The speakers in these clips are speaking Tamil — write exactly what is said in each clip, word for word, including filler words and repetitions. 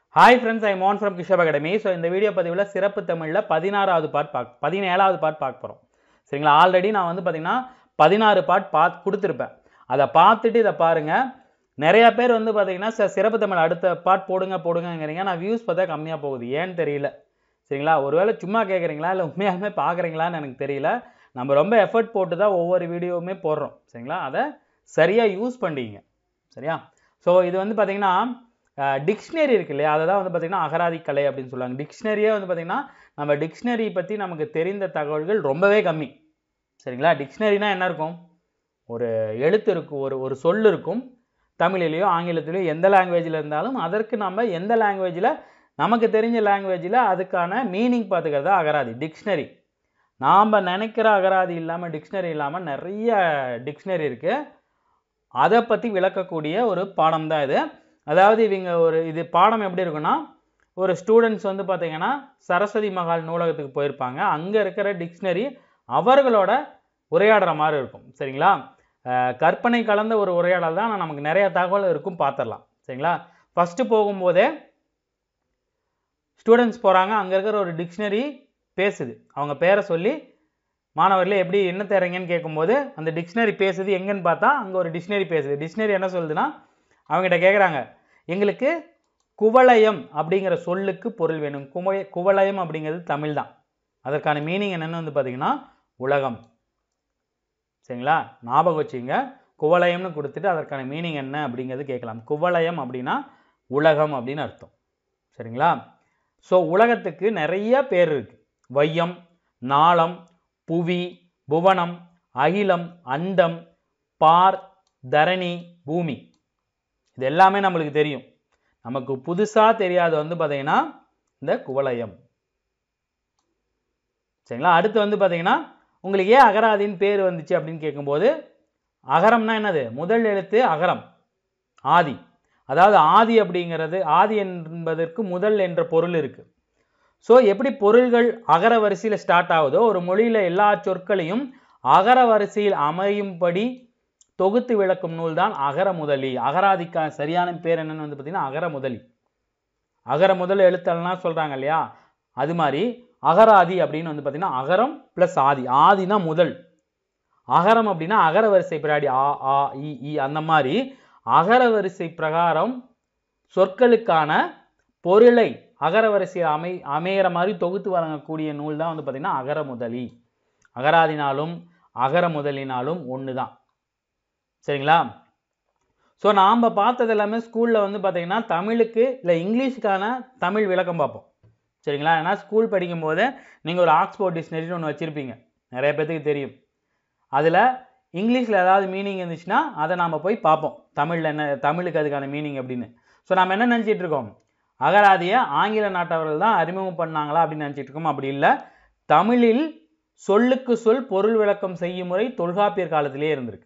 Hi friends, I am Mohan from Kishab Academy. So இந்த வீடியோ பதிவுல சிறப்பு தமிழ்ல பதினாறாவது பார்ட் பாக் பதினேழாவது பார்ட் பார்க்க போறோம். சரிங்களா? ஆல்ரெடி நான் வந்து பாத்தீங்கன்னா பதினாறு பார்ட் பாத் கொடுத்திருப்பேன். அத பார்த்துட்டு இத பாருங்க. நிறைய பேர் வந்து பாத்தீங்கன்னா சிறப்பு தமிழ் அடுத்த பார்ட் போடுங்க போடுங்கங்கறீங்க. நான் வியூஸ் பார்த்தா கம்மியா போகுது. ஏன்னு தெரியல. சரிங்களா? ஒருவேளை சும்மா கேக்குறீங்களா இல்ல உண்மையாலுமே பாக்குறீங்களான்னு எனக்கு தெரியல. நம்ம ரொம்ப எஃபர்ட் போட்டு தான் ஒவ்வொரு வீடியோவுமே போடுறோம். சரிங்களா? அத சரியா யூஸ் பண்ணீங்க. சரியா? சோ இது வந்து பாத்தீங்கன்னா டிக்ஷனரி இருக்கு இல்லையா அததான் வந்து பாத்தீங்கன்னா அகராதி கலை அப்படின்னு சொல்றாங்க. டிக்ஷனரியே வந்து பாத்தீங்கன்னா நம்ம டிக்ஷனரி பத்தி நமக்கு தெரிந்த தகவல்கள் ரொம்பவே கம்மி. சரிங்களா? டிக்ஷனரினா என்ன இருக்கும்? ஒரு எழுத்து இருக்கும், ஒரு ஒரு சொல் இருக்கும். தமிழிலயோ ஆங்கிலத்திலயோ எந்த லாங்குவேஜ்ல இருந்தாலும் அதற்கு நம்ம எந்த லாங்குவேஜ்ல நமக்கு தெரிஞ்ச லாங்குவேஜ்ல அதுக்கான மீனிங் பாத்துக்கிறது அகராதி டிக்ஷனரி. நாம நினைக்கிற அகராதி இல்லாம டிக்ஷனரி இல்லாம நிறைய டிக்ஷனரி இருக்கு. அத பத்தி விளக்கக்கூடிய ஒரு பாடம் தான் இது. அதாவது இவங்க ஒரு இது பாடம் எப்படி இருக்குன்னா ஒரு ஸ்டூடண்ட்ஸ் வந்து பாத்தீங்கன்னா சரஸ்வதி மகால் நூலகத்துக்கு போயிருப்பாங்க. அங்க இருக்கிற டிக்ஷனரி அவர்களோட உரையாடுற மாதிரி இருக்கும். சரிங்களா? கற்பனை கலந்த ஒரு உரையாடல் தான் நமக்கு நிறைய தகவல் இருக்கும் பாத்திரலாம். சரிங்களா? ஃபர்ஸ்ட் போகும்போதே ஸ்டூடண்ட்ஸ் போறாங்க. அங்க இருக்கிற ஒரு டிக்ஷனரி பேசுது. அவங்க பேரை சொல்லி மாணவர்களே எப்படி என்ன தேறீங்கன்னு கேட்கும்போது அந்த டிக்ஷனரி பேசுது எங்கன்னு பார்த்தா அங்க ஒரு டிக்ஷனரி பேசுது. டிக்ஷனரி என்ன சொல்லுதுன்னா அவங்க கிட்ட கேக்குறாங்க எங்களுக்கு குவளையம் அப்படிங்கிற சொல்லுக்கு பொருள் வேணும். குவளையம் அப்படிங்கிறது தமிழ் தான். அதற்கான மீனிங் என்னன்னு வந்து பாத்தீங்கன்னா உலகம். சரிங்களா? ஞாபகம் வச்சுங்க. குவளையம்னு கொடுத்துட்டு அதற்கான மீனிங் என்ன அப்படிங்கிறது கேட்கலாம். குவளையம் அப்படின்னா உலகம் அப்படின்னு அர்த்தம். சரிங்களா? சோ உலகத்துக்கு நிறைய பேர் இருக்கு. வையம், நாளம், புவி, புவனம், அகிலம், அண்டம், பார், தரணி, பூமி. இது எல்லாமே நமக்கு தெரியும். நமக்கு புதுசா தெரியாது வந்து பாத்தீங்கன்னா இந்த குவளையம். சரிங்களா? அடுத்து வந்து பாத்தீங்கன்னா உங்களுக்கு ஏன் அகராதியின் பேர் வந்துச்சு அப்படின்னு கேட்கும்போது அகரம்னா என்னது? முதல் எழுத்து அகரம். ஆதி. அதாவது ஆதி அப்படிங்கிறது ஆதி என்பதற்கு முதல் என்ற பொருள் இருக்கு. சோ எப்படி பொருள்கள் அகர வரிசையில ஸ்டார்ட் ஆகுதோ ஒரு மொழியில எல்லா சொற்களையும் அகர வரிசையில் அமையும்படி தொகுத்து விளக்கும் நூல் தான் அகர முதலி. அகராதிக்கா சரியான பேர் என்னன்னு வந்து பாத்தீங்கன்னா அகர முதலி. அகர முதல் எழுத்தெல்லாம் சொல்றாங்க இல்லையா அது மாதிரி அகராதி அப்படின்னு வந்து பாத்தீங்கன்னா அகரம் பிளஸ் ஆதி. ஆதினா முதல். அகரம் அப்படின்னா அகர வரிசை பிராடி ஆ ஆ இ ஈ அந்த மாதிரி அகர வரிசை பிரகாரம் சொற்களுக்கான பொருளை அகர வரிசையில் அமை அமைகிற மாதிரி தொகுத்து வழங்கக்கூடிய நூல் தான் வந்து பாத்தீங்கன்னா அகர முதலி. அகராதினாலும் அகர முதலினாலும் ஒண்ணுதான். சரிங்களா? சோ நாம பார்த்தது எல்லாமே ஸ்கூல்ல வந்து பாத்தீங்கன்னா தமிழுக்கு இல்ல இங்கிலீஷ்க்கான தமிழ் விளக்கம் பார்ப்போம். சரிங்களா? ஏன்னா ஸ்கூல் படிக்கும்போது நீங்க ஒரு ஆக்ஸ்போர்ட் டிக்ஷனரி ஒன்று வச்சிருப்பீங்க. நிறைய பேருக்கு தெரியும். அதுல இங்கிலீஷ்ல ஏதாவது மீனிங் இருந்துச்சுன்னா அதை நாம போய் பார்ப்போம். தமிழ்ல என்ன தமிழுக்கு அதுக்கான மீனிங் அப்படின்னு. சோ நாம என்ன நினைச்சிட்டு இருக்கோம்? அகராதிய ஆங்கில நாட்டவர்கள் தான் அறிமுகம் பண்ணாங்களா அப்படின்னு நினைச்சிட்டு இருக்கோம். அப்படி இல்ல. தமிழில் சொல்லுக்கு சொல் பொருள் விளக்கம் செய்யும் முறை தொல்காப்பியர் காலத்திலேயே இருந்திருக்கு.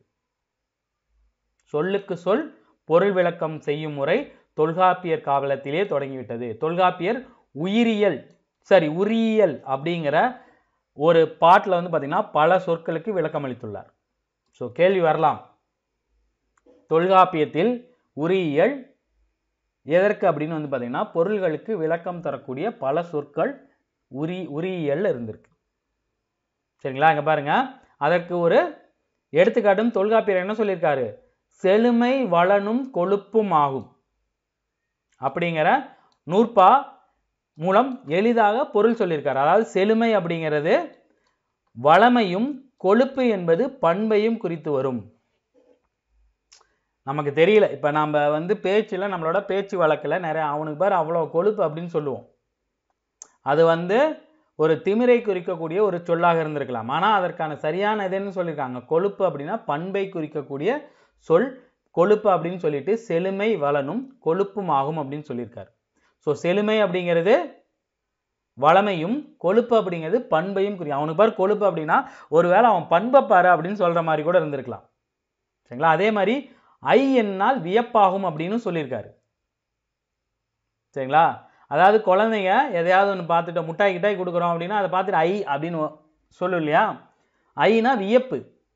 சொல்லுக்கு சொல் பொருள் விளக்கம் செய்யும் முறை தொல்காப்பியர் காலத்திலே தொடங்கிவிட்டது. தொல்காப்பியர் உயிரியல் சரி உரியியல் அப்படிங்கிற ஒரு பாட்டுல வந்து பாத்தீங்கன்னா பல சொற்களுக்கு விளக்கம் அளித்துள்ளார். சோ கேள்வி வரலாம். தொல்காப்பியத்தில் உரியியல் எதற்கு அப்படின்னு வந்து பாத்தீங்கன்னா பொருள்களுக்கு விளக்கம் தரக்கூடிய பல சொற்கள் உரி உரியியல் இருந்திருக்கு. சரிங்களா? இங்க பாருங்க. அதற்கு ஒரு எடுத்துக்காட்டும் தொல்காப்பியர் என்ன சொல்லியிருக்காரு? செழுமை வளனும் கொழுப்பும் ஆகும் அப்படிங்கிற நூற்பா மூலம் எளிதாக பொருள் சொல்லியிருக்காரு. அதாவது செழுமை அப்படிங்கிறது வளமையும் கொழுப்பு என்பது பண்பையும் குறித்து வரும். நமக்கு தெரியல. இப்ப நாம வந்து பேச்சுல நம்மளோட பேச்சு வழக்குல நிறைய அவனுக்கு பாரு அவ்வளவு கொழுப்பு அப்படின்னு சொல்லுவோம். அது வந்து ஒரு திமிரை குறிக்கக்கூடிய ஒரு சொல்லாக இருந்திருக்கலாம். ஆனா அதற்கான சரியான இதுன்னு சொல்லியிருக்காங்க. கொழுப்பு அப்படின்னா பண்பை குறிக்கக்கூடிய சொல் கொழுப்பு அப்படின்னு சொல்லிட்டு செழுமை வளனும் கொழுப்பும் ஆகும் அப்படின்னு சொல்லியிருக்காரு. சோ செழுமை அப்படிங்கிறது வளமையும் கொழுப்பு அப்படிங்கிறது பண்பையும் குறி அவனுக்கு பாரு கொழுப்பு அப்படின்னா ஒருவேளை அவன் பண்பை பாரு அப்படின்னு சொல்ற மாதிரி கூட இருந்திருக்கலாம். சரிங்களா? அதே மாதிரி ஐ என்னால் வியப்பாகும் அப்படின்னு சொல்லியிருக்காரு. சரிங்களா? அதாவது குழந்தைங்க எதையாவது ஒன்று பார்த்துட்டு முட்டாய் கிட்டாய் கொடுக்குறோம் அப்படின்னா அதை பார்த்துட்டு ஐ அப்படின்னு சொல்லும் இல்லையா? ஐனா வியப்பு.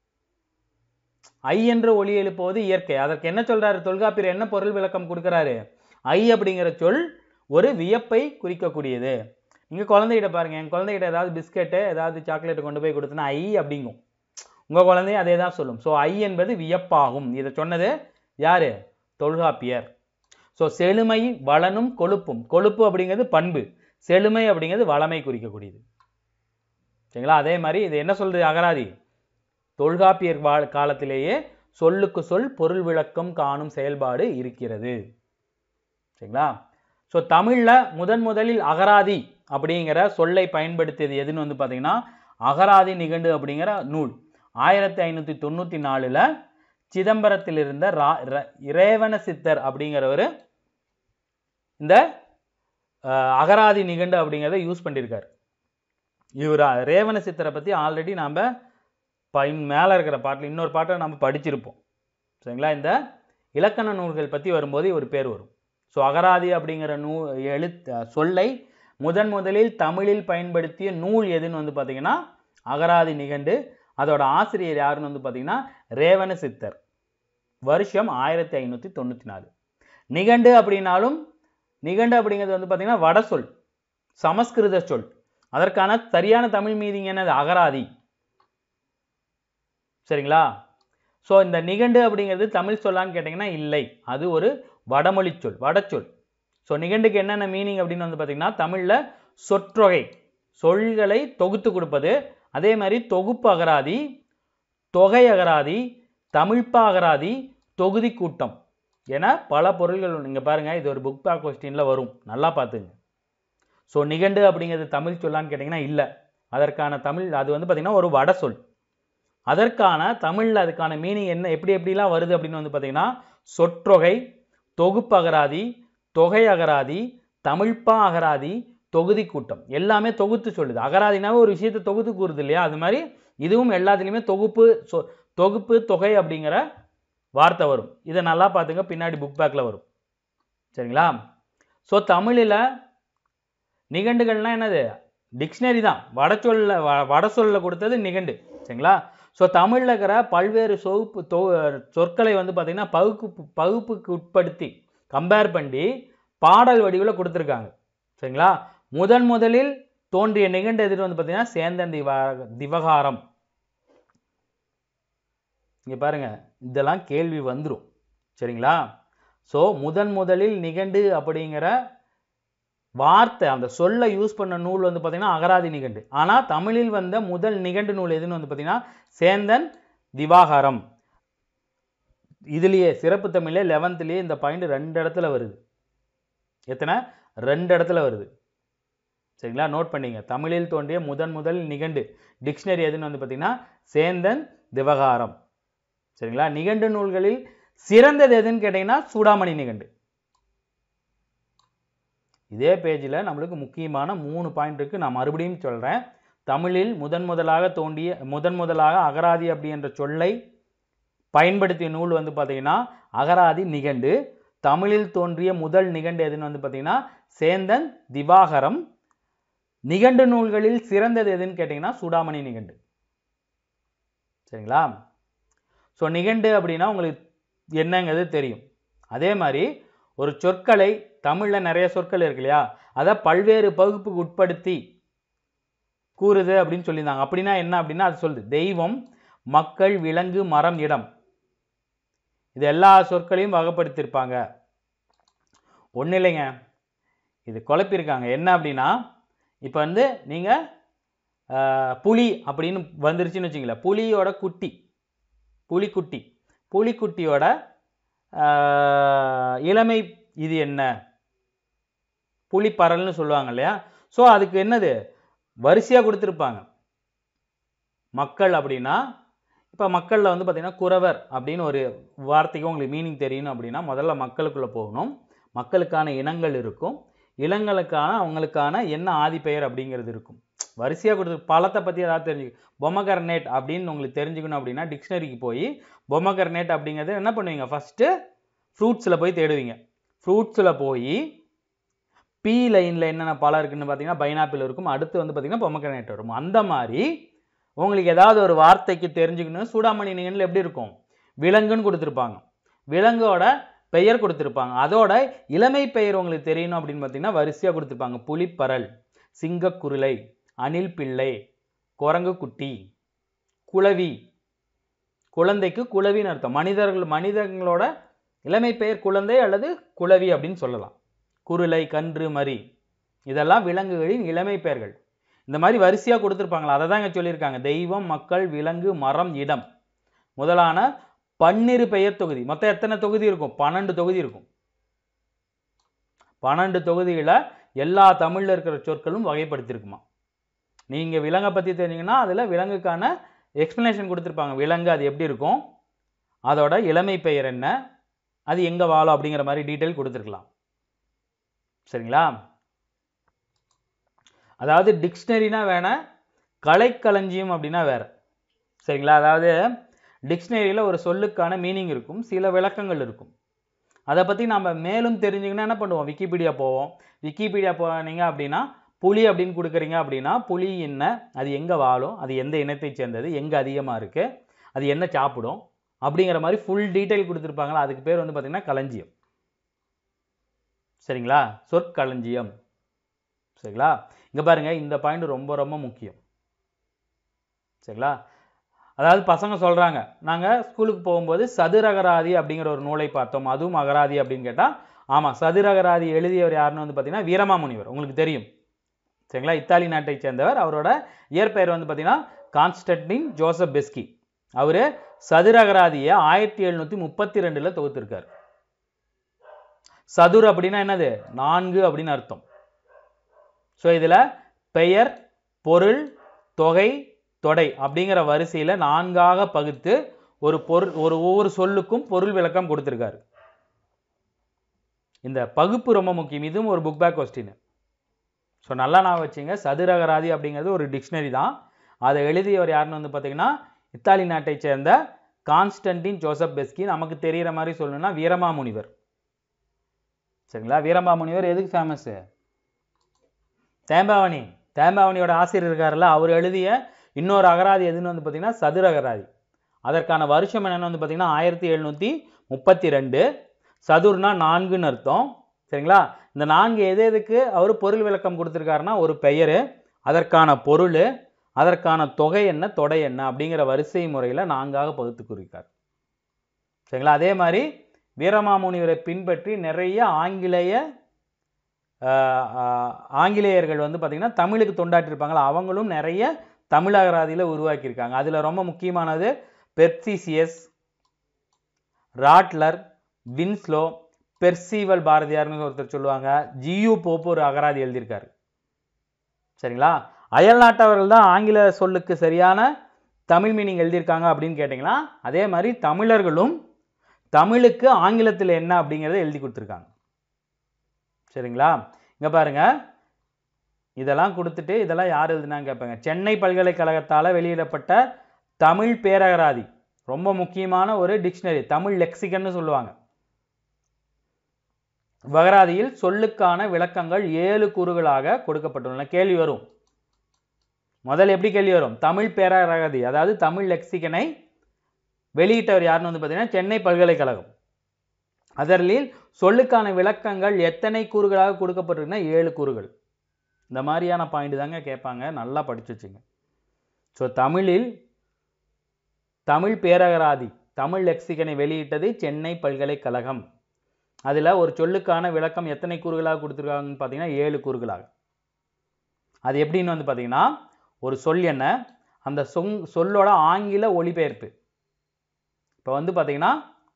ஐ என்ற ஒலி எழுப்புவது இயற்கை. அதற்கு என்ன சொல்றாரு தொல்காப்பியர் என்ன பொருள் விளக்கம் கொடுக்கிறாரு? ஐ அப்படிங்கிற சொல் ஒரு வியப்பை குறிக்கக்கூடியது. நீங்கள் குழந்தைகிட்ட பாருங்கள், என் குழந்தைகிட்ட ஏதாவது பிஸ்கெட்டு ஏதாவது சாக்லேட்டு கொண்டு போய் கொடுத்தனா ஐ அப்படிங்கும். உங்கள் குழந்தையும் அதே தான் சொல்லும். ஸோ ஐ என்பது வியப்பாகும். இதை சொன்னது யார்? தொல்காப்பியர். ஸோ செழுமை வளனும் கொழுப்பும். கொழுப்பு அப்படிங்கிறது பண்பு, செழுமை அப்படிங்கிறது வளமை குறிக்கக்கூடியது. சரிங்களா? அதே மாதிரி இது என்ன சொல்றது அகராதி? தொல்காப்பியர் காலத்திலேயே சொல்லுக்கு சொல் பொருள் விளக்கம் காணும் செயல்பாடு இருக்கிறது. சரிங்களா? ஸோ தமிழில் முதன் முதலில் அகராதி அப்படிங்கிற சொல்லை பயன்படுத்தியது எதுன்னு வந்து பார்த்தீங்கன்னா அகராதி நிகண்டு அப்படிங்கிற நூல் ஆயிரத்தி ஐநூற்றி தொண்ணூற்றி நாலில் சிதம்பரத்தில் இருந்த இறைவன சித்தர் அப்படிங்கிறவர் இந்த அகராதி நிகண்டு அப்படிங்கிறத யூஸ் பண்ணியிருக்கார். இவர் ரேவண சித்தரை பற்றி ஆல்ரெடி நாம் பயன் மேலே இருக்கிற பாட்டில் இன்னொரு பாட்டை நம்ம படிச்சிருப்போம். சரிங்களா? இந்த இலக்கண நூல்கள் பற்றி வரும்போது ஒரு பேர் வரும். ஸோ அகராதி அப்படிங்கிற நூ எழுத்து சொல்லை முதன் முதலில் தமிழில் பயன்படுத்திய நூல் எதுன்னு வந்து பார்த்தீங்கன்னா அகராதி நிகண்டு. அதோட ஆசிரியர் யாருன்னு வந்து பார்த்தீங்கன்னா ரேவண சித்தர். வருஷம் ஆயிரத்தி ஐநூற்றி தொண்ணூற்றி நாலு. நிகண்டு அப்படின்னாலும் நிகண்டு அப்படிங்கிறது வந்து பார்த்தீங்கன்னா வட சொல், சமஸ்கிருத சொல். அதற்கான சரியான தமிழ் மீனிங் என்னது? அகராதி. சரிங்களா? ஸோ இந்த நிகண்டு அப்படிங்கிறது தமிழ் சொல்லான்னு கேட்டிங்கன்னா இல்லை, அது ஒரு வடமொழி சொல், வடச்சொல். ஸோ நிகண்டுக்கு என்னென்ன மீனிங் அப்படின்னு வந்து பார்த்தீங்கன்னா தமிழில் சொற்றொகை, சொல்களை தொகுத்து கொடுப்பது. அதே மாதிரி தொகுப்பு அகராதி, தொகை அகராதி, தமிழ்ப்பா அகராதி, தொகுதி கூட்டம் என பல பொருள்கள். நீங்கள் பாருங்கள், இது ஒரு புக் பேக் கொஸ்டினில் வரும், நல்லா பார்த்துங்க. ஸோ நிகண்டு அப்படிங்கிறது தமிழ் சொல்லான்னு கேட்டிங்கன்னா இல்லை, அதற்கான தமிழ் அது வந்து பார்த்திங்கன்னா ஒரு வட சொல். அதற்கான தமிழில் அதுக்கான மீனிங் என்ன எப்படி எப்படிலாம் வருது அப்படின்னு வந்து பார்த்தீங்கன்னா சொற்றொகை, தொகுப்பு அகராதி, தொகை அகராதி, தமிழ்ப்பா அகராதி, தொகுதி கூட்டம் எல்லாமே தொகுத்து சொல்லுது. அகராதினாவே ஒரு விஷயத்தை தொகுத்து கூறுது இல்லையா? அது மாதிரி இதுவும் எல்லாத்துலேயுமே தொகுப்பு சொ தொகுப்பு தொகை அப்படிங்கிற வார்த்தை வரும். இதை நல்லா பார்த்துங்க, பின்னாடி புக் பேக்கில் வரும். சரிங்களா? ஸோ தமிழில் நிகண்டுகள்னா என்னது? டிக்ஷனரி தான். வட சொல்ல வட சொல்ல கொடுத்தது நிகண்டு. சரிங்களா? ஸோ தமிழில் இருக்கிற பல்வேறு சொகுப்பு தொ சொற்களை வந்து பார்த்திங்கன்னா பகுப்பு பகுப்புக்கு உட்படுத்தி கம்பேர் பண்ணி பாடல் வடிவில் கொடுத்துருக்காங்க. சரிங்களா? முதன் முதலில் தோன்றிய நிகண்டு எதிர் வந்து பார்த்தீங்கன்னா சேந்தன் திவா திவகாரம். இங்கே பாருங்க, இதெல்லாம் கேள்வி வந்துடும். சரிங்களா? ஸோ முதன் முதலில் நிகண்டு அப்படிங்கிற வார்த்தை அந்த சொல்லை யூஸ் பண்ண நூல் வந்து பார்த்தீங்கன்னா அகராதி நிகண்டு. ஆனால் தமிழில் வந்த முதல் நிகண்டு நூல் எதுன்னு வந்து பார்த்தீங்கன்னா சேந்தன் திவாகாரம். இதுலேயே சிறப்பு தமிழே லெவன்த்துலேயே இந்த பாயிண்ட் ரெண்டு இடத்துல வருது. எத்தனை? ரெண்டு இடத்துல வருது. சரிங்களா? நோட் பண்ணிங்க. தமிழில் தோன்றிய முதன் முதல் நிகண்டு டிக்ஷனரி எதுன்னு வந்து பார்த்தீங்கன்னா சேந்தன் திவகாரம். சரிங்களா? நிகண்டு நூல்களில் சிறந்தது எதுன்னு கேட்டிங்கன்னா சூடாமணி நிகண்டு. இதே பேஜில் நம்மளுக்கு முக்கியமான மூணு பாயிண்ட் இருக்குது, நான் மறுபடியும் சொல்கிறேன். தமிழில் முதன் முதலாக தோன்றிய முதன் முதலாக அகராதி அப்படின்ற சொல்லை பயன்படுத்திய நூல் வந்து பார்த்தீங்கன்னா அகராதி நிகண்டு. தமிழில் தோன்றிய முதல் நிகண்டு எதுன்னு வந்து பார்த்தீங்கன்னா சேந்தன் திவாகரம். நிகண்டு நூல்களில் சிறந்தது எதுன்னு கேட்டிங்கன்னா சூடாமணி நிகண்டு. சரிங்களா? ஸோ நிகண்டு அப்படின்னா உங்களுக்கு என்னங்கிறது தெரியும். அதே மாதிரி ஒரு சொற்களை தமிழில் நிறைய சொற்கள் இருக்கு இல்லையா, அதை பல்வேறு பகுப்புக்கு உட்படுத்தி கூறுது அப்படின்னு சொல்லியிருந்தாங்க. அப்படின்னா என்ன அப்படின்னா அது சொல்லுது தெய்வம், மக்கள், விலங்கு, மரம், இடம், இது எல்லா சொற்களையும் வகைப்படுத்தியிருப்பாங்க. ஒன்றும் இல்லைங்க, இது குழப்பியிருக்காங்க. என்ன அப்படின்னா இப்போ வந்து நீங்கள் புலி அப்படின்னு வந்துருச்சுன்னு வச்சுங்களேன், புலியோட குட்டி புலிக்குட்டி புலிக்குட்டியோட இளமை இது என்ன? புலிப்பறல்னு சொல்லுவாங்க இல்லையா? ஸோ அதுக்கு என்னது வரிசையாக கொடுத்துருப்பாங்க. மக்கள் அப்படின்னா இப்போ மக்களில் வந்து பார்த்திங்கன்னா குறவர் அப்படின்னு ஒரு வார்த்தைக்கு உங்களுக்கு மீனிங் தெரியணும் அப்படின்னா முதல்ல மக்களுக்குள்ளே போகணும். மக்களுக்கான இனங்கள் இருக்கும், இனங்களுக்கான அவங்களுக்கான என்ன ஆதி பெயர் அப்படிங்கிறது இருக்கும். வரிசையாக கொடுத்து பழத்தை பற்றி ஏதாவது தெரிஞ்சுக்க பொமகர்னேட் அப்படின்னு உங்களுக்கு தெரிஞ்சுக்கணும் அப்படின்னா டிக்ஷனரிக்கு போய் பொமகர்னேட் அப்படிங்கிறது என்ன பண்ணுவீங்க, ஃபஸ்ட்டு ஃப்ரூட்ஸில் போய் தேடுவீங்க. ஃப்ரூட்ஸில் போய் பி லைனில் என்னென்ன பழம் இருக்குதுன்னு பார்த்தீங்கன்னா பைனாப்பிள் இருக்கும், அடுத்து வந்து பார்த்திங்கன்னா பொமகர்னேட் வரும். அந்த மாதிரி உங்களுக்கு ஏதாவது ஒரு வார்த்தைக்கு தெரிஞ்சுக்கணும். சூடாமணி நிகண்டில் எப்படி இருக்கும், விலங்குன்னு கொடுத்துருப்பாங்க. விலங்கோட பெயர் கொடுத்துருப்பாங்க. அதோட இளமை பெயர் உங்களுக்கு தெரியணும் அப்படின்னு பார்த்தீங்கன்னா வரிசையாக கொடுத்துருப்பாங்க. புலிப்பரல், சிங்கக்குருளை, அணில் பிள்ளை, குரங்கு குட்டி, குளவி. குழந்தைக்கு குளவின்னு அர்த்தம். மனிதர்கள் மனிதர்களோட இளமை பெயர் குழந்தை அல்லது குளவி அப்படின்னு சொல்லலாம். குருளை, கன்று, மரி இதெல்லாம் விலங்குகளின் இளமை பெயர்கள். இந்த மாதிரி வரிசையாக கொடுத்துருப்பாங்களா, அதை தான் இங்கே சொல்லியிருக்காங்க. தெய்வம், மக்கள், விலங்கு, மரம், இடம் முதலான பன்னிரு பெயர் தொகுதி. மொத்தம் எத்தனை தொகுதி இருக்கும்? பன்னெண்டு தொகுதி இருக்கும். பன்னெண்டு தொகுதியில் எல்லா தமிழில் இருக்கிற சொற்களும் வகைப்படுத்தியிருக்குமா. நீங்கள் விலங்கை பற்றி தெரிஞ்சிங்கன்னா அதில் விலங்குக்கான எக்ஸ்பிளனேஷன் கொடுத்துருப்பாங்க. விலங்கு அது எப்படி இருக்கும், அதோட இளமை பெயர் என்ன, அது எங்கே வாழும் அப்படிங்கிற மாதிரி டீட்டெயில் கொடுத்துருக்கலாம். சரிங்களா? அதாவது டிக்ஷனரினா வேணா, கலைக்களஞ்சியம் அப்படின்னா வேற. சரிங்களா? அதாவது டிக்ஷனரியில் ஒரு சொல்லுக்கான மீனிங் இருக்கும், சில விளக்கங்கள் இருக்கும். அதை பற்றி நம்ம மேலும் தெரிஞ்சுக்கணும் என்ன பண்ணுவோம்? விக்கிபீடியா போவோம். விக்கிபீடியா போனீங்க அப்படின்னா புலி அப்படின்னு கொடுக்குறீங்க அப்படின்னா புலி என்ன, அது எங்கே வாழும், அது எந்த இனத்தை சேர்ந்தது, எங்கே அதிகமாக இருக்குது, அது என்ன சாப்பிடும் அப்படிங்கிற மாதிரி ஃபுல் டீட்டெயில் கொடுத்துருப்பாங்களா. அதுக்கு பேர் வந்து பார்த்திங்கன்னா களஞ்சியம். சரிங்களா? சொற்களஞ்சியம். சரிங்களா? இங்கே பாருங்கள், இந்த பாயிண்ட் ரொம்ப ரொம்ப முக்கியம். சரிங்களா? அதாவது பசங்க சொல்கிறாங்க, நாங்கள் ஸ்கூலுக்கு போகும்போது சதுரகராதி அப்படிங்கிற ஒரு நூலை பார்த்தோம், அதுவும் அகராதி அப்படின்னு கேட்டால், ஆமாம், சதுரகராதி எழுதியவர் யாருன்னு வந்து பார்த்தீங்கன்னா வீரமாமுனிவர். உங்களுக்கு தெரியும். சரிங்களா? இத்தாலி நாட்டை சேர்ந்தவர். அவரோட இயற்பெயர் வந்து பார்த்தீங்கன்னா கான்ஸ்டன்டின் ஜோசப் பெஸ்கி. அவர் சதுரகராதியை ஆயிரத்தி எழுநூற்றி முப்பத்தி ரெண்டில் தொகுத்திருக்கார். சதுர் அப்படின்னா என்னது? நான்கு அப்படின்னு அர்த்தம். ஸோ இதில் பெயர், பொருள், தொகை, தொடை அப்படிங்கிற வரிசையில் நான்காக பகுத்து ஒரு பொருள் ஒரு ஒவ்வொரு சொல்லுக்கும் பொருள் விளக்கம் கொடுத்துருக்காரு. இந்த பகுப்பு ரொம்ப முக்கியம். இதுவும் ஒரு புக் பேக் கொஸ்டின். ஸோ நல்லா நான் வச்சுங்க. சதுரகராதி அப்படிங்கிறது ஒரு டிக்ஷனரி தான். அதை எழுதியவர் யாருன்னு வந்து பார்த்தீங்கன்னா இத்தாலி நாட்டை சேர்ந்த கான்ஸ்டன்டின் ஜோசப் பெஸ்கி. நமக்கு தெரிகிற மாதிரி சொல்லணும்னா வீரமாமுனிவர். சரிங்களா? வீரமாமுனிவர் எதுக்கு ஃபேமஸ்? தேம்பாவணி. தேம்பாவணியோட ஆசிரியர் இருக்காருல்ல, அவர் எழுதிய இன்னொரு அகராதி எதுன்னு வந்து பார்த்தீங்கன்னா சதுரகராதி. அதற்கான வருஷம் என்னென்னு வந்து பார்த்தீங்கன்னா ஆயிரத்தி எழுநூற்றி முப்பத்தி ரெண்டு. சதுர்னா நான்குன்னு அர்த்தம். சரிங்களா? இந்த நான்கு எது எதுக்கு அவர் பொருள் விளக்கம் கொடுத்துருக்காருன்னா, ஒரு பெயர், அதற்கான பொருள், அதற்கான தொகை என்ன, தொடை என்ன அப்படிங்கிற வரிசை முறையில் நான்காக பகுத்து குறிக்கார். சரிங்களா? அதே மாதிரி வீரமாமுனிவரை பின்பற்றி நிறைய ஆங்கிலேய ஆங்கிலேயர்கள் வந்து பார்த்திங்கன்னா தமிழுக்கு தொண்டாற்றிருப்பாங்களா, அவங்களும் நிறைய தமிழ் அகராதியில் உருவாக்கியிருக்காங்க. அதில் ரொம்ப முக்கியமானது பெர்சிசியஸ், ராட்லர், வின்ஸ்லோ, பெர்சிவல் பாரதியார்னு ஒருத்தர் சொல்லுவாங்க. ஜியு போப்பு ஒரு அகராதி எழுதியிருக்காரு. சரிங்களா? அயல் நாட்டவர்கள் தான் ஆங்கில சொல்லுக்கு சரியான தமிழ் மீனிங் எழுதியிருக்காங்க அப்படின்னு கேட்டிங்கன்னா, அதே மாதிரி தமிழர்களும் தமிழுக்கு ஆங்கிலத்தில் என்ன அப்படிங்கிறத எழுதி கொடுத்துருக்காங்க. சரிங்களா? இங்கே பாருங்க, இதெல்லாம் கொடுத்துட்டு இதெல்லாம் யார் எழுதுனாங்க கேட்பாங்க. சென்னை பல்கலைக்கழகத்தால் வெளியிடப்பட்ட தமிழ் பேரகராதி ரொம்ப முக்கியமான ஒரு டிக்ஷனரி, தமிழ் லெக்சிகன்னு சொல்லுவாங்க. அகராதியில் சொல்லுக்கான விளக்கங்கள் ஏழு கூறுகளாக கொடுக்கப்பட்டுள்ளன. கேள்வி வரும். முதல்ல எப்படி கேள்வி வரும்? தமிழ் பேரகராதி, அதாவது தமிழ் லெக்சிகனை வெளியிட்டவர் யாருன்னு வந்து பார்த்தீங்கன்னா சென்னை பல்கலைக்கழகம். அதில் சொல்லுக்கான விளக்கங்கள் எத்தனை கூறுகளாக கொடுக்கப்பட்டிருக்குன்னா ஏழு கூறுகள். இந்த மாதிரியான பாயிண்ட் தாங்க கேட்பாங்க. நல்லா படிச்சு வச்சுங்க. ஸோ தமிழில் தமிழ் பேரகராதி, தமிழ் லெக்சிகனை வெளியிட்டது சென்னை பல்கலைக்கழகம். அதில் ஒரு சொல்லுக்கான விளக்கம் எத்தனை கூறுகளாக கொடுத்துருக்காங்கன்னு பார்த்தீங்கன்னா ஏழு கூறுகளாக. அது எப்படின்னு வந்து பார்த்தீங்கன்னா, ஒரு சொல் என்ன, அந்த சொங் சொல்லோட ஆங்கில ஒளிபெயர்ப்பு. இப்போ வந்து பார்த்தீங்கன்னா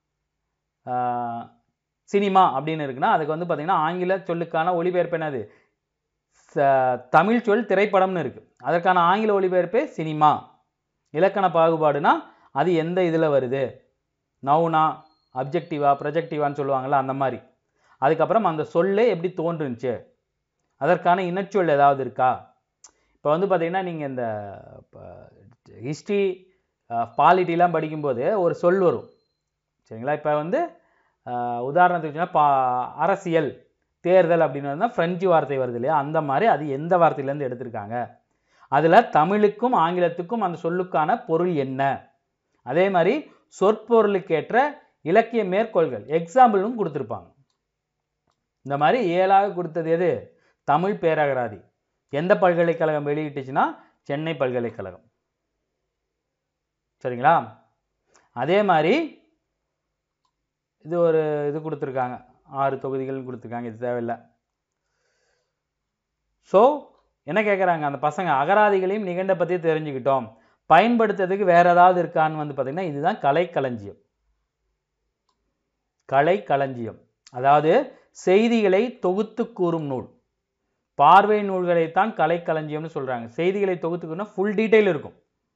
சினிமா அப்படின்னு இருக்குன்னா அதுக்கு வந்து பார்த்தீங்கன்னா ஆங்கில சொல்லுக்கான ஒளிபெயர்ப்பு என்னது? தமிழ் சொல் திரைப்படம்னு இருக்குது, அதற்கான ஆங்கில ஒளிபெயர்ப்பு சினிமா. இலக்கண பாகுபாடுனா அது எந்த இதில் வருது, நவுனா, அப்ஜெக்டிவா, ப்ரொஜெக்டிவான்னு சொல்லுவாங்கள்ல, அந்த மாதிரி. அதுக்கப்புறம் அந்த சொல்லே எப்படி தோன்றுச்சு, அதற்கான இனச்சொல் ஏதாவது இருக்கா. இப்போ வந்து பார்த்தீங்கன்னா நீங்கள் இந்த ஹிஸ்ட்ரி, பாலிட்டிலாம் படிக்கும்போது ஒரு சொல் வரும். சரிங்களா? இப்போ வந்து உதாரணத்துக்கு பா அரசியல், தேர்தல் அப்படின்னு இருந்தால் ஃப்ரெஞ்சு வார்த்தை வருது இல்லையா, அந்த மாதிரி அது எந்த வார்த்தையிலேருந்து எடுத்திருக்காங்க, அதில் தமிழுக்கும் ஆங்கிலத்துக்கும் அந்த சொல்லுக்கான பொருள் என்ன, அதே மாதிரி சொற்பொருளுக்கேற்ற இலக்கிய மேற்கோள்கள் எக்ஸாம்பிளும் கொடுத்துருப்பாங்க. இந்த மாதிரி ஏழாக கொடுத்தது எது? தமிழ் பேரகராதி. எந்த பல்கலைக்கழகம் வெளியிட்டுச்சுன்னா சென்னை பல்கலைக்கழகம். சரிங்களா? அதே மாதிரி இது ஒரு இது கொடுத்துருக்காங்க, ஆறு தொகுதிகள் கொடுத்துருக்காங்க, இது தேவையில்லை. ஸோ என்ன கேட்குறாங்க அந்த பசங்க, அகராதிகளையும் நிகண்ட பற்றி தெரிஞ்சுக்கிட்டோம், பயன்படுத்துறதுக்கு வேற ஏதாவது இருக்கான்னு வந்து பார்த்தீங்கன்னா இதுதான் கலைக்களஞ்சியம். கலைக்களஞ்சியம் அதாவது செய்திகளை தொகுத்து கூறும் நூல். பார்வை நூல்களைத்தான் கலைக்களஞ்சியம்னு சொல்றாங்க. செய்திகளை தொகுத்து கூறினா ஃபுல் டீட்டெயில் இருக்கும்.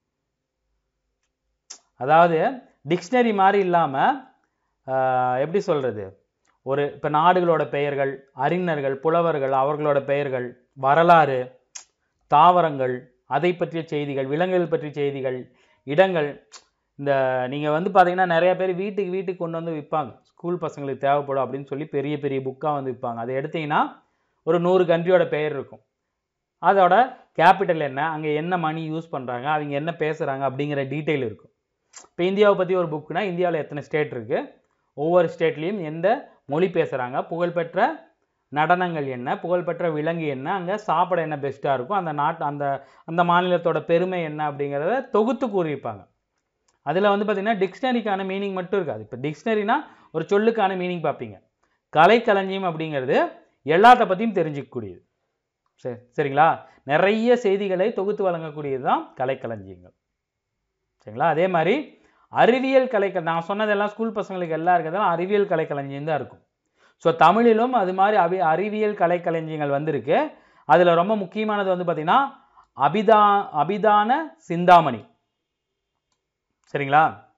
அதாவது டிக்ஷனரி மாதிரி இல்லாமல் எப்படி சொல்றது, ஒரு இப்போ நாடுகளோட பெயர்கள், அறிஞர்கள், புலவர்கள், அவர்களோட பெயர்கள், வரலாறு, தாவரங்கள், அதை பற்றிய செய்திகள், விலங்குகள் பற்றிய செய்திகள், இடங்கள். இந்த நீங்கள் வந்து பார்த்தீங்கன்னா நிறைய பேர் வீட்டுக்கு வீட்டுக்கு கொண்டு வந்து விற்பாங்க, ஸ்கூல் பசங்களுக்கு தேவைப்படும் அப்படின்னு சொல்லி பெரிய பெரிய புக்காக வந்து விற்பாங்க. அதை எடுத்தீங்கன்னா ஒரு நூறு கண்ட்ரியோட பெயர் இருக்கும், அதோட கேபிட்டல் என்ன, அங்கே என்ன மணி யூஸ் பண்ணுறாங்க, அவங்க என்ன பேசுகிறாங்க அப்படிங்கிற டீட்டெயில் இருக்கும். இப்போ இந்தியாவை பற்றி ஒரு புக்குனா இந்தியாவில் எத்தனை ஸ்டேட் இருக்குது, ஒவ்வொரு ஸ்டேட்லேயும் எந்த மொழி பேசுகிறாங்க, புகழ்பெற்ற நடனங்கள் என்ன, புகழ்பெற்ற விலங்கு என்ன, அங்கே சாப்பிட என்ன பெஸ்ட்டாக இருக்கும், அந்த நாட்டு அந்த அந்த மாநிலத்தோட பெருமை என்ன அப்படிங்கிறத தொகுத்து கூறியிருப்பாங்க. அதில் வந்து பார்த்திங்கன்னா டிக்ஷனரிக்கான மீனிங் மட்டும் இருக்காது. இப்போ டிக்ஷனரினா ஒரு சொல்லுக்கான மீனிங் பார்ப்பீங்க. கலைக்களஞ்சியம் அப்படிங்கிறது எல்லாத்த பற்றியும் தெரிஞ்சிக்கக்கூடியது. சரி சரிங்களா? நிறைய செய்திகளை தொகுத்து வழங்கக்கூடியது தான் கலைக்களஞ்சியங்கள். சரிங்களா? அதே மாதிரி அறிவியல் கலை, நான் சொன்னதெல்லாம் ஸ்கூல் பசங்களுக்கு எல்லாம் இருக்கிறதெல்லாம் அறிவியல் கலைக்களஞ்சியம் தான் இருக்கும். ஸோ தமிழிலும் அது மாதிரி அபி அறிவியல் கலைக்களஞ்சியங்கள் வந்திருக்கு. அதில் ரொம்ப முக்கியமானது வந்து பார்த்திங்கன்னா அபிதா அபிதான சிந்தாமணி. சரிங்களா?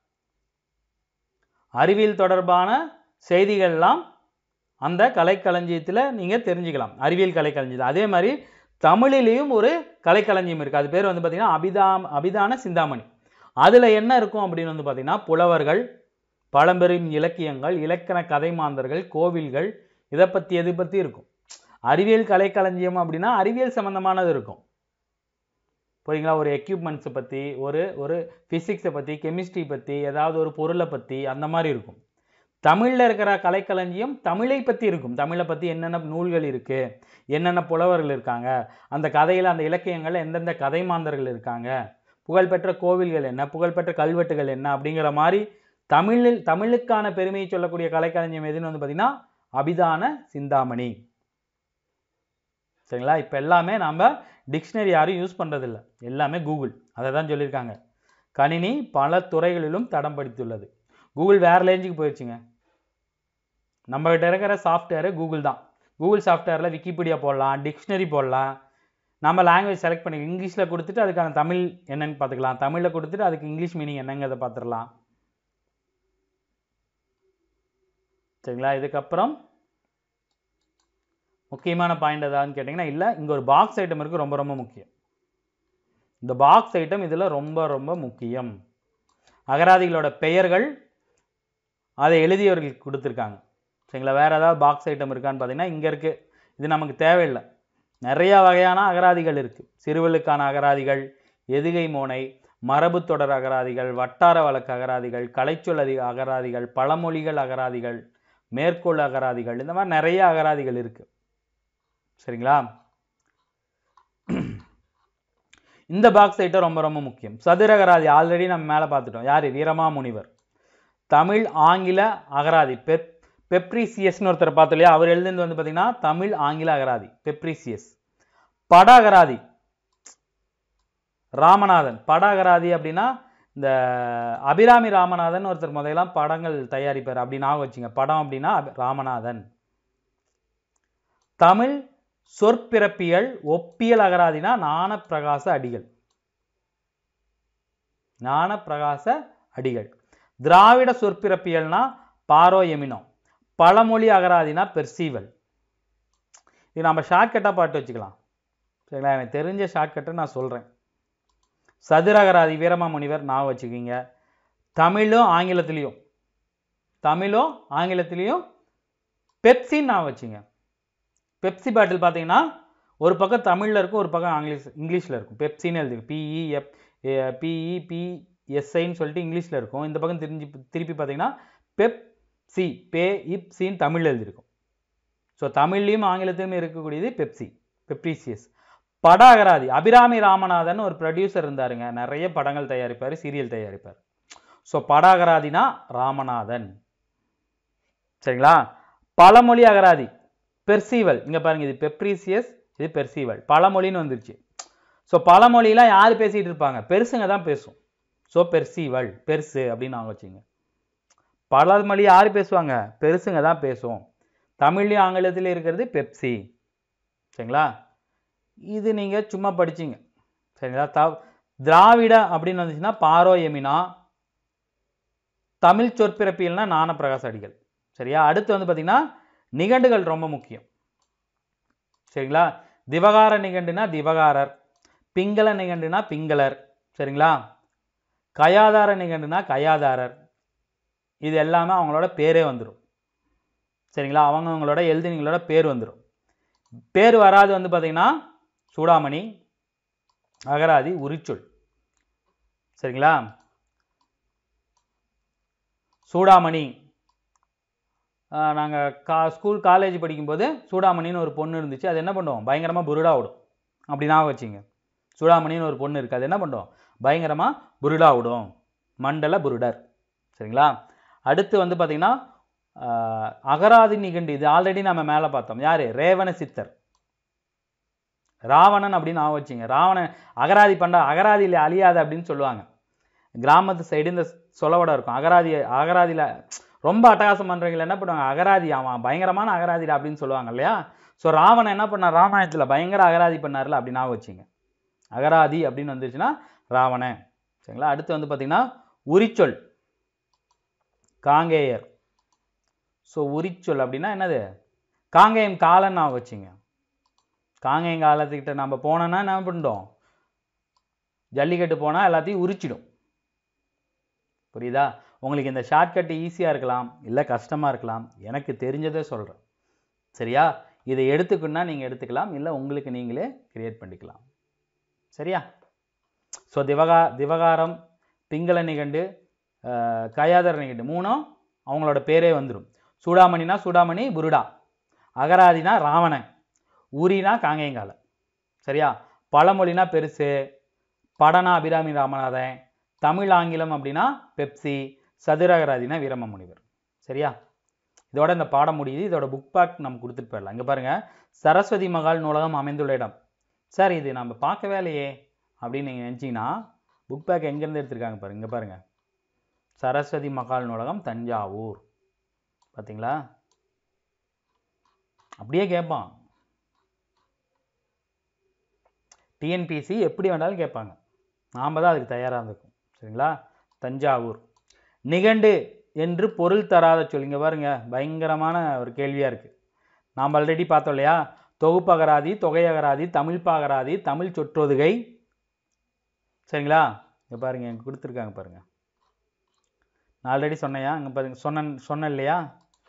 அறிவியல் தொடர்பான செய்திகள்லாம் அந்த கலைக்களஞ்சியத்தில் நீங்கள் தெரிஞ்சுக்கலாம், அறிவியல் கலைக்களஞ்சியம். அதே மாதிரி தமிழிலையும் ஒரு கலைக்களஞ்சியம் இருக்குது, அது பேர் வந்து பார்த்திங்கன்னா அபிதா அபிதான சிந்தாமணி. அதில் என்ன இருக்கும் அப்படின்னு வந்து பார்த்திங்கன்னா புலவர்கள், பழம்பெரும் இலக்கியங்கள், இலக்கண கதை மாந்தர்கள், கோவில்கள், இதை பற்றி எது பற்றி இருக்கும். அறிவியல் கலைக்களஞ்சியம் அப்படின்னா அறிவியல் சம்மந்தமானது இருக்கும். புரியுங்களா? ஒரு எக்யூப்மெண்ட்ஸை பற்றி, ஒரு ஒரு ஃபிசிக்ஸை பற்றி, கெமிஸ்ட்ரி பற்றி, ஏதாவது ஒரு பொருளை பற்றி, அந்த மாதிரி இருக்கும். தமிழில் இருக்கிற கலைக்களஞ்சியம் தமிழை பற்றி இருக்கும். தமிழை பற்றி என்னென்ன நூல்கள் இருக்குது, என்னென்ன புலவர்கள் இருக்காங்க, அந்த கதையில் அந்த இலக்கியங்களில் எந்தெந்த கதை மாந்தர்கள் இருக்காங்க, புகழ்பெற்ற கோவில்கள் என்ன, புகழ்பெற்ற கல்வெட்டுகள் என்ன அப்படிங்கிற மாதிரி தமிழில் தமிழுக்கான பெருமையை சொல்லக்கூடிய கலைக்களஞ்சியம் எதுன்னு வந்து பார்த்திங்கன்னா அபிதான சிந்தாமணி. சரிங்களா? இப்போ எல்லாமே நாம் டிக்ஷனரி யாரும் யூஸ் பண்ணுறதில்ல, எல்லாமே கூகுள். அதை தான் சொல்லியிருக்காங்க, கணினி பல துறைகளிலும் தடம் படித்துள்ளது. கூகுள் வேறு ரேஞ்சுக்கு போயிடுச்சுங்க. நம்மகிட்ட இருக்கிற சாஃப்ட்வேரு கூகுள் தான். கூகுள் சாஃப்ட்வேரில் விக்கிபீடியா போடலாம், டிக்ஷனரி போடலாம், நம்ம லாங்குவேஜ் செலக்ட் பண்ணி இங்கிலீஷில் கொடுத்துட்டு அதுக்கான தமிழ் என்னன்னு பார்த்துக்கலாம், தமிழில் கொடுத்துட்டு அதுக்கு இங்கிலீஷ் மீனிங் என்னங்கிறத பார்த்துடலாம். சரிங்களா? இதுக்கப்புறம் முக்கியமான பாயிண்ட் எதான்னு கேட்டிங்கன்னா இல்லை, இங்கே ஒரு பாக்ஸ் ஐட்டம் இருக்குது, ரொம்ப ரொம்ப முக்கியம். இந்த பாக்ஸ் ஐட்டம் இதில் ரொம்ப ரொம்ப முக்கியம். அகராதிகளோட பெயர்கள் அதை எழுதியவர்களுக்கு கொடுத்துருக்காங்க. சரிங்களா? வேறு ஏதாவது பாக்ஸ் ஐட்டம் இருக்கான்னு பார்த்தீங்கன்னா இங்கே இருக்குது, இது நமக்கு தேவையில்லை. நிறையா வகையான அகராதிகள் இருக்குது. சிறுவலுக்கான அகராதிகள், எதுகை மோனை, மரபு தொடர் அகராதிகள், வட்டார வழக்கு அகராதிகள், கலைச்சொல் அதிக அகராதிகள், பழமொழிகள் அகராதிகள், மேற்கோள் அகராதிகள், இந்த மாதிரி நிறைய அகராதிகள் இருக்குது. சரிங்களா? இந்த பாக்ஸ் ஐட்டம் ரொம்ப ரொம்ப முக்கியம். சதுர அகராதி ஆல்ரெடி நம்ம மேலே பார்த்துட்டோம். யார்? வீரமாமுனிவர். தமிழ் ஆங்கில அகராதி பெப் பெப்ரிசியஸ்னு ஒருத்தர் பார்த்தோம் இல்லையா, அவர் எழுதுனது வந்து பார்த்தீங்கன்னா தமிழ் ஆங்கில அகராதி பெப்ரிசியஸ். பட அகராதி ராமநாதன். பட அகராதி அப்படின்னா இந்த அபிராமி ராமநாதன் ஒருத்தர் முதலாம் படங்கள் தயாரிப்பார், அப்படி நான் வச்சுங்க. படம் அப்படின்னா ராமநாதன். தமிழ் சொற்பிறப்பியல் ஒப்பியல் அகராதினா ஞானப்பிரகாச அடிகள். ஞானப்பிரகாச அடிகள். திராவிட சொற்பிறப்பியல்னா பாரோ எமினோ. பழமொழி அகராதினா பெர்சீவல். இது நம்ம ஷார்ட்கட்டாக பாட்டு வச்சுக்கலாம். சரிங்களா? எனக்கு தெரிஞ்ச ஷார்ட்கட்டை நான் சொல்கிறேன். சதுர அகராதி வீரமாமுனிவர் நான் வச்சுக்கிங்க. தமிழும் ஆங்கிலத்திலையும் தமிழும் ஆங்கிலத்திலையும் பெப்சின்னு நான் வச்சுங்க. பெப்சி பாட்டில் பார்த்தீங்கன்னா ஒரு பக்கம் தமிழில் இருக்கும், ஒரு பக்கம் ஆங்கிலீஷ் இங்கிலீஷில் இருக்கும். பெப்சின்னு எழுதுங்க. பிஇஎஃப் பிஇபிஎஸ்ஐன்னு சொல்லிட்டு இங்கிலீஷில் இருக்கும். இந்த பக்கம் திரும்பி திருப்பி பார்த்தீங்கன்னா பெப்சி, பே இப் சின்னு தமிழ் எழுதியிருக்கும். ஸோ தமிழ்லையும் ஆங்கிலத்திலும் இருக்கக்கூடியது பெப்சி, பெப்ரிசியஸ். பட அகராதி அபிராமி ராமநாதன் ஒரு ப்ரொடியூசர் இருந்தாருங்க, நிறைய படங்கள் தயாரிப்பார், சீரியல் தயாரிப்பார். ஸோ பட அகராதினா ராமநாதன். சரிங்களா? பழமொழி அகராதி பெர்சிவல். இங்க பாருங்க, இது பெப்ரிசியஸ், இது பெர்சிவல், பழமொழின்னு வந்துருச்சு. ஸோ பழமொழிலாம் யார் பேசிட்டு இருப்பாங்க? பெருசுங்க தான் பேசும். ஸோ பெர்சிவல், பெருசு அப்படின்னு நாங்கள் வச்சுங்க. பழமொழி யார் பேசுவாங்க? பெருசுங்க தான் பேசும். தமிழ்லையும் ஆங்கிலத்திலையும் இருக்கிறது பெப்சி. சரிங்களா? இது நீங்கள் சும்மா படிச்சிங்க. சரிங்களா? த திராவிட அப்படின்னு வந்துச்சுன்னா பாரோ எமினா, தமிழ் சொற்பிறப்பியல்னா ஞானப்பிரகாச அடிகள். சரியா? அடுத்து வந்து பார்த்தீங்கன்னா நிகண்டுகள் ரொம்ப முக்கியம். சரிங்களா? திவகார நிகண்டுனா திவகாரர், பிங்கள நிகண்டுனா பிங்களர். சரிங்களா? கயாதார நிகண்டுனா கயாதாரர். இது எல்லாமே அவங்களோட பேரே வந்துடும். சரிங்களா? அவங்க அவங்களோட எழுதினீங்களோட பேர் வந்துடும். பேர் வராது வந்து பார்த்தீங்கன்னா சூடாமணி, அகராதி, உரிச்சொல். சரிங்களா? சூடாமணி நாங்கள் கா ஸ்கூல் காலேஜ் படிக்கும்போது சூடாமணின்னு ஒரு பொண்ணு இருந்துச்சு. அது என்ன பண்ணுவோம்? பயங்கரமாக புருடா விடும். அப்படி நான் வச்சுங்க. சூடாமணின்னு ஒரு பொண்ணு இருக்குது, அது என்ன பண்ணுவோம்? பயங்கரமாக புருடா விடும். மண்டல புருடர். சரிங்களா? அடுத்து வந்து பார்த்தீங்கன்னா அகராதி நிகண்டு. இது ஆல்ரெடி நம்ம மேலே பார்த்தோம். யார்? ரேவண சித்தர், ராவணன் அப்படின்னு நான் வச்சுங்க. ராவணன் அகராதி பண்ணா அகராதியில் அழியாது அப்படின்னு சொல்லுவாங்க. கிராமத்து சைடு இந்த சொலவடம் இருக்கும். அகராதி அகராதியில் ரொம்ப அட்டகாசம் பண்ணுறவங்க என்ன பண்ணுவாங்க? அகராதி அவன் பயங்கரமான அகராதி அப்படின்னு சொல்லுவாங்க இல்லையா? ஸோ ராவணன் என்ன பண்ணார்? ராமாயணத்தில் பயங்கர அகராதி பண்ணார்ல, அப்படி நான் வச்சுங்க. அகராதி அப்படின்னு வந்துருச்சுன்னா ராவணன். சரிங்களா? அடுத்து வந்து பார்த்தீங்கன்னா உரிச்சொல் காங்கேயர். ஸோ உரிச்சொல் அப்படின்னா என்னது? காங்கேயம் காலன்னு நான் வச்சுங்க. காங்கேயம் காலத்துக்கிட்ட நம்ம போனோன்னா என்ன பண்ணிட்டோம்? ஜல்லிக்கட்டு போனால் எல்லாத்தையும் உரிச்சிடும். புரியுதா? உங்களுக்கு இந்த ஷார்ட்கட் ஈஸியாக இருக்கலாம், இல்லை கஷ்டமாக இருக்கலாம். எனக்கு தெரிஞ்சதை சொல்கிறேன். சரியா? இதை எடுத்துக்கணுன்னா நீங்கள் எடுத்துக்கலாம், இல்லை உங்களுக்கு நீங்களே கிரியேட் பண்ணிக்கலாம். சரியா? ஸோ திவகா திவகாரம், பிங்கள நிகண்டு, கயாதர நிகண்டு மூணும் அவங்களோட பேரே வந்துடும். சூடாமணினா சூடாமணி புருடா, அகராதினா ராவணன், ஊரினா காங்கேயங்கால. சரியா? பழமொழினா பெருசு, படனா அபிராமி ராமநாதன், தமிழ் ஆங்கிலம் அப்படின்னா பெப்சி, சதுரகராதினா வீரம முனிவர். சரியா? இதோட இந்த பாடம் முடியுது. இதோட புக் பேக் நம்ம கொடுத்துட்டு போயிடலாம். இங்கே பாருங்கள், சரஸ்வதி மகால் நூலகம் அமைந்துள்ள இடம். சார் இது நம்ம பார்க்கவே இல்லையே அப்படின்னு நீங்கள் நினச்சிங்கன்னா புக் பேக் எங்கேருந்து எடுத்திருக்காங்க பாருங்க. இங்கே பாருங்கள், சரஸ்வதி மகால் நூலகம் தஞ்சாவூர். பார்த்தீங்களா? அப்படியே கேட்பான். டிஎன்பிசி எப்படி வேண்டாலும் கேட்பாங்க. நாம் தான் அதுக்கு தயாராக இருந்திருக்கும். சரிங்களா? தஞ்சாவூர். நிகண்டு என்று பொருள் தராத சொல். இங்கே பாருங்க, பயங்கரமான ஒரு கேள்வியாக இருக்குது. நாம் ஆல்ரெடி பார்த்தோம் இல்லையா? தொகுப்பகராதி, தொகையகராதி, தமிழ் பாகராதி, தமிழ் சொற்றொதுகை. சரிங்களா? இங்கே பாருங்கள், இங்கே கொடுத்துருக்காங்க பாருங்கள். நான் ஆல்ரெடி சொன்னையா? இங்கே பாருங்க, சொன்ன சொன்ன இல்லையா?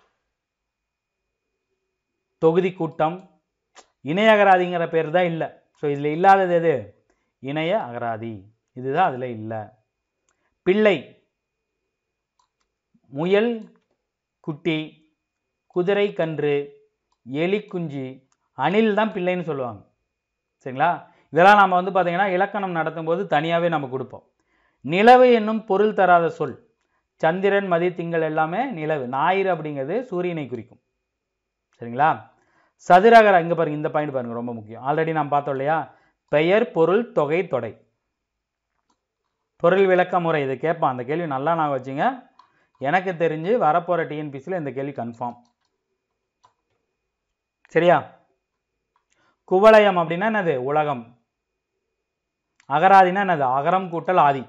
தொகுதி கூட்டம். இணைய அகராதிங்கிற பேர் தான் இல்லை. ஸோ இதில் இல்லாதது எது? இணைய அகராதி. இதுதான் அதில் இல்லை. பிள்ளை, முயல் குட்டி, குதிரை கன்று, எலி குஞ்சு, அணில் தான் பிள்ளைன்னு சொல்லுவாங்க. சரிங்களா? இதெல்லாம் நம்ம வந்து பார்த்தீங்கன்னா இலக்கணம் நடத்தும் போது தனியாகவே நம்ம கொடுப்போம். நிலவு என்னும் பொருள் தராத சொல். சந்திரன், மதி, திங்கள் எல்லாமே நிலவு. ஞாயிறு அப்படிங்கிறது சூரியனை குறிக்கும். சரிங்களா? சதுரகர, இங்கே பாருங்க, இந்த பாயிண்ட் பாருங்க, ரொம்ப முக்கியம். ஆல்ரெடி நாம் பார்த்தோம் இல்லையா? பெயர், பொருள், தொகை, தொடை. பொருள் விளக்க முறை. இது கேட்பான். அந்த கேள்வி நல்லா நான் வச்சுங்க. எனக்கு தெரிஞ்சு வரப்போகிற டிஎன்பிசியில் இந்த கேள்வி கன்ஃபார்ம். சரியா? குவலயம் அப்படின்னா என்னது? உலகம். அகராதினா என்னது? அகரம் கூட்டல் ஆதி.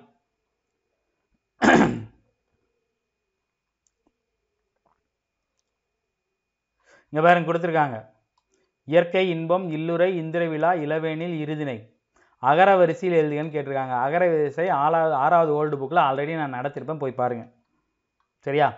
இங்க பாருங்க கொடுத்துருக்காங்க. இயற்கை, இன்பம், இல்லுரை, இந்திர விழா, இளவேனில், இருதினை. அகர வரிசையில் எழுதுகன்னு கேட்டிருக்காங்க. அகர வரிசை ஆறாவது ஆறாவது ஓல்டு புக்கில் ஆல்ரெடி நான் நடத்திருப்பேன், போய் பாருங்க. சரியா?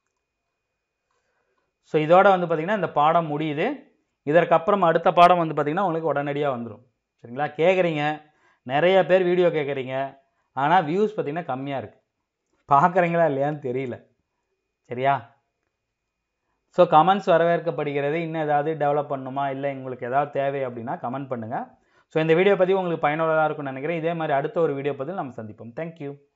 ஸோ இதோட வந்து பார்த்தீங்கன்னா இந்த பாடம் முடியுது. இதற்கப்புறம் அடுத்த பாடம் வந்து பார்த்தீங்கன்னா உங்களுக்கு உடனடியாக வந்துடும். சரிங்களா? கேட்குறீங்க, நிறைய பேர் வீடியோ கேட்குறீங்க, ஆனால் வியூஸ் பார்த்தீங்கன்னா கம்மியாக இருக்குது. பார்க்குறீங்களா இல்லையான்னு தெரியல. சரியா? ஸோ கமெண்ட்ஸ் வரவேற்கப்படுகிறது. இன்னும் ஏதாவது டெவலப் பண்ணணுமா, இல்லை உங்களுக்கு ஏதாவது தேவை அப்படின்னா கமெண்ட் பண்ணுங்கள். ஸோ இந்த வீடியோ பதிவு உங்களுக்கு பயனுள்ளதாக இருக்கும்னு நினைக்கிறேன். இதே மாதிரி அடுத்த ஒரு வீடியோ பதிவு நம்ம சந்திப்போம். தேங்க்யூ.